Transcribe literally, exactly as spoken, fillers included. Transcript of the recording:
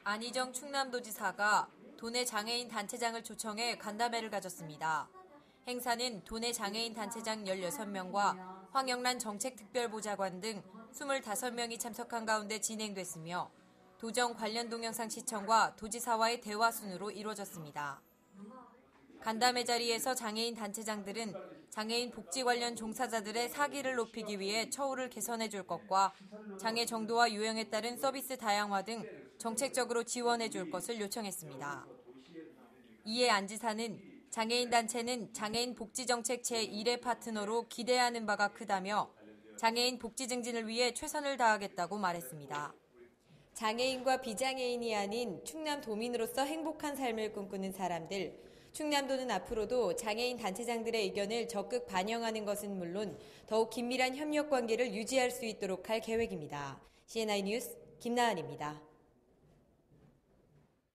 안희정 충남도지사가 도내 장애인 단체장을 초청해 간담회를 가졌습니다. 행사는 도내 장애인 단체장 열여섯 명과 황영란 정책특별보좌관 등 이십오 명이 참석한 가운데 진행됐으며 도정 관련 동영상 시청과 도지사와의 대화 순으로 이루어졌습니다. 간담회 자리에서 장애인 단체장들은 장애인 복지 관련 종사자들의 사기를 높이기 위해 처우를 개선해 줄 것과 장애 정도와 유형에 따른 서비스 다양화 등 정책적으로 지원해 줄 것을 요청했습니다. 이에 안 지사는 장애인 단체는 장애인 복지정책 제일 회 파트너로 기대하는 바가 크다며 장애인 복지 증진을 위해 최선을 다하겠다고 말했습니다. 장애인과 비장애인이 아닌 충남도민으로서 행복한 삶을 꿈꾸는 사람들, 충남도는 앞으로도 장애인 단체장들의 의견을 적극 반영하는 것은 물론 더욱 긴밀한 협력 관계를 유지할 수 있도록 할 계획입니다. 씨엔아이 뉴스 김나은입니다.